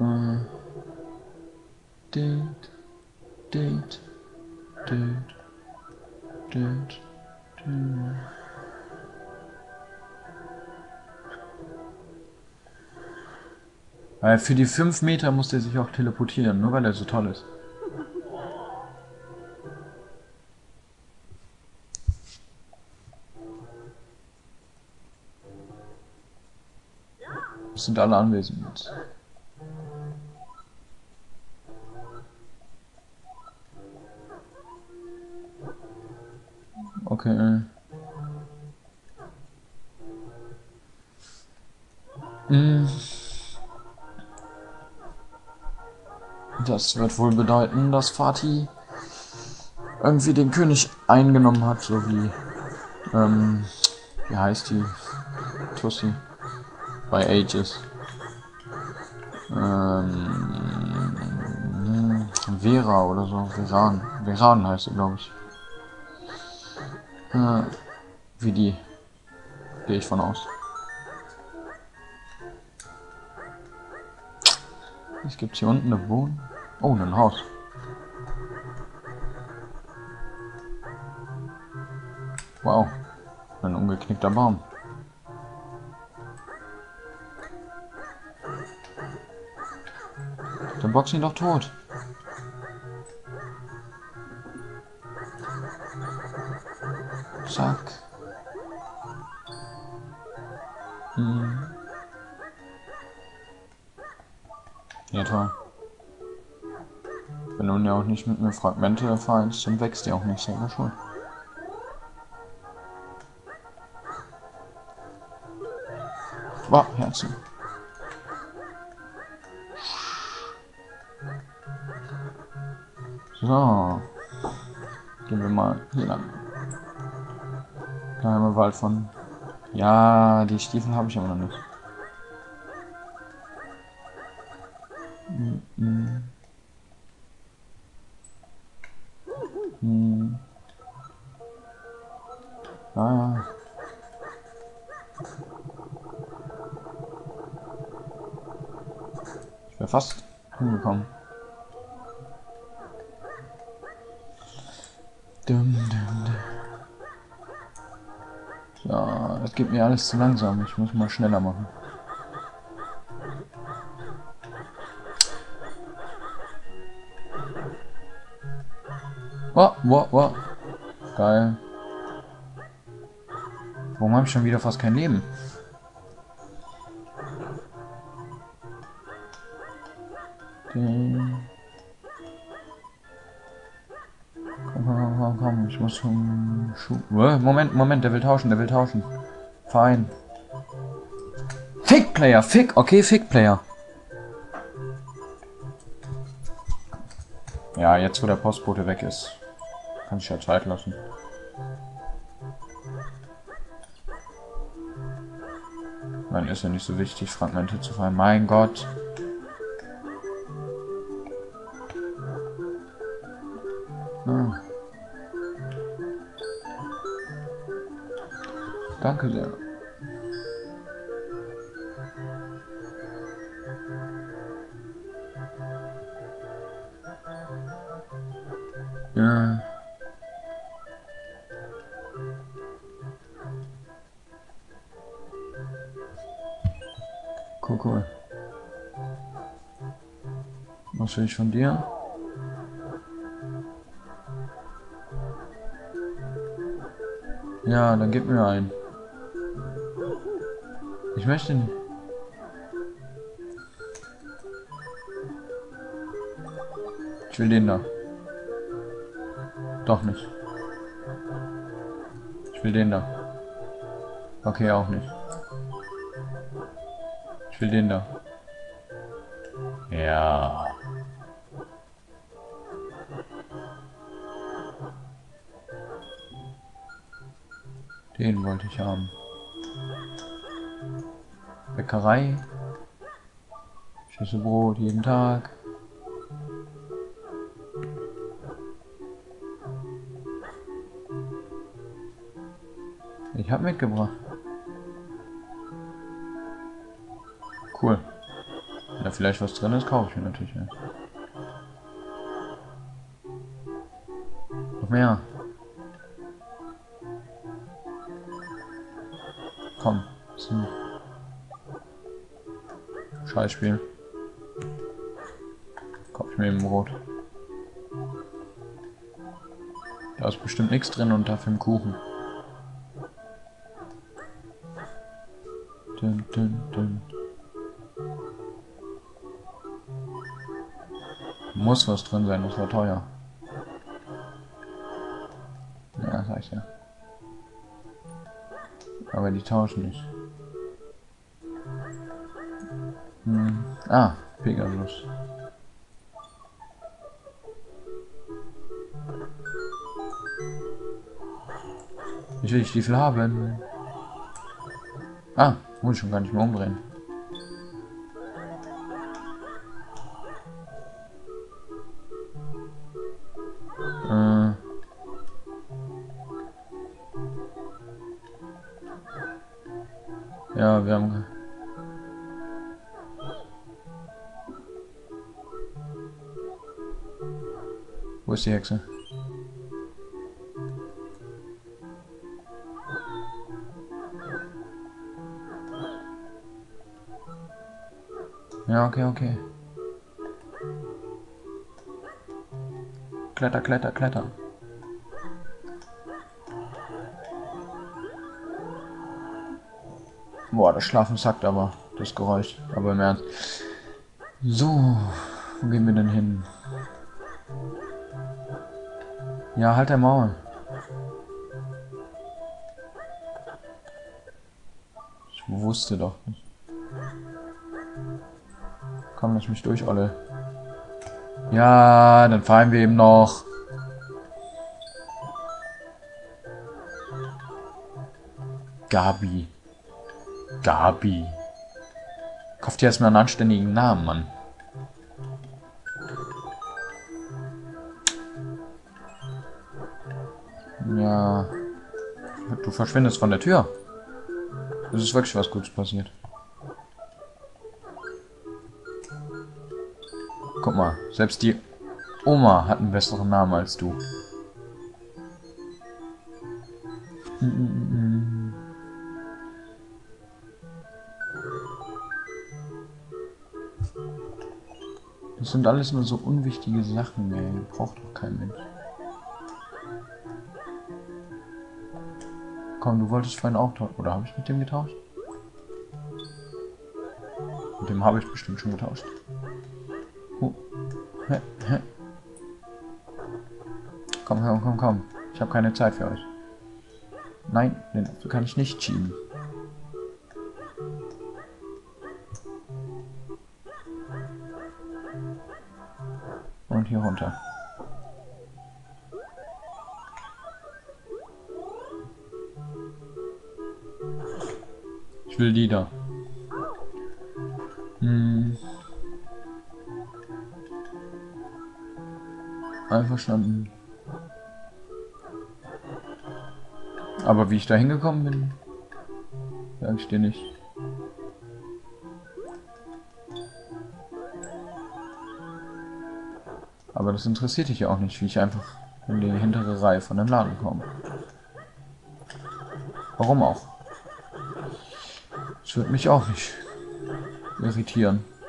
Date, date, date, date, date. Weil für die 5 Meter muss der sich auch teleportieren, nur weil er so toll ist. Es sind alle anwesend jetzt. Okay. Das wird wohl bedeuten, dass Fatih irgendwie den König eingenommen hat, so wie, wie heißt die? Tussi. Bei Ages. Vera oder so. Veran. Veran heißt sie, glaube ich. Wie die. Gehe ich von aus. Es gibt hier unten eine Wohnung. Oh, ein Haus. Wow. Ein umgeknickter Baum. Dann boxen ihn doch tot. Zack. Ja, toll. Wenn du ja auch nicht mit mir Fragmente vereinst, dann wächst die auch nicht selber schon. Wow, Herzen. So. Gehen wir mal hier lang. Geheimer Wald von... Ja, die Stiefel habe ich aber noch nicht. Ja. Ich wäre fast hingekommen. Ja, das geht mir alles zu langsam. Ich muss mal schneller machen. Wow. Geil. Warum habe ich schon wieder fast kein Leben? Komm, ich muss zum Schuh. Moment, der will tauschen. Fein. Fick Player, okay, Fick Player. Ja, jetzt wo der Postbote weg ist, kann ich ja Zeit lassen. Dann ist ja nicht so wichtig, Fragmente zu fallen. Mein Gott. Ah. Danke sehr. Ja. Cool. Was will ich von dir? Ja, dann gib mir einen. Ich möchte nicht. Ich will den da. Doch nicht. Ich will den da. Okay, auch nicht. Ich will den da. Ja. Den wollte ich haben. Bäckerei. Schüssel Brot jeden Tag. Ich habe mitgebracht. Cool. Wenn da vielleicht was drin ist, kaufe ich mir natürlich. Ja. Noch mehr. Komm. Das ist ein Scheißspiel. Kaufe ich mir eben Brot. Da ist bestimmt nichts drin und dafür ein Kuchen. Dun, dun, dun. Muss was drin sein, das war teuer. Ja, sag ich ja. Aber die tauschen nicht. Ah, Pegasus. Ich will die Stiefel haben. Ah, muss ich schon gar nicht mehr umdrehen. Ja, wir haben... Wo ist die Hexe? Ja, okay, okay. Kletter, kletter, kletter. Boah, das Schlafen sackt aber, das Geräusch. Aber im Ernst. So, wo gehen wir denn hin? Ja, halt dein Maul. Ich wusste doch nicht. Komm, lass mich durch, Olle. Ja, dann fahren wir eben noch. Gabi. Gabi. Kauf dir erstmal einen anständigen Namen, Mann. Ja. Du verschwindest von der Tür. Es ist wirklich was Gutes passiert. Guck mal, selbst die Oma hat einen besseren Namen als du. Das sind alles nur so unwichtige Sachen, ey. Braucht doch kein Mensch. Komm, du wolltest vorhin auch tauschen. Oder habe ich mit dem getauscht? Mit dem habe ich bestimmt schon getauscht. Komm, komm, komm, komm. Ich habe keine Zeit für euch. Nein, den Apfel kann ich nicht schieben. Und hier runter. Ich will die da. Einverstanden. Aber wie ich da hingekommen bin, sag ich dir nicht. Aber das interessiert dich ja auch nicht, wie ich einfach in die hintere Reihe von dem Laden komme. Warum auch? Das wird mich auch nicht irritieren.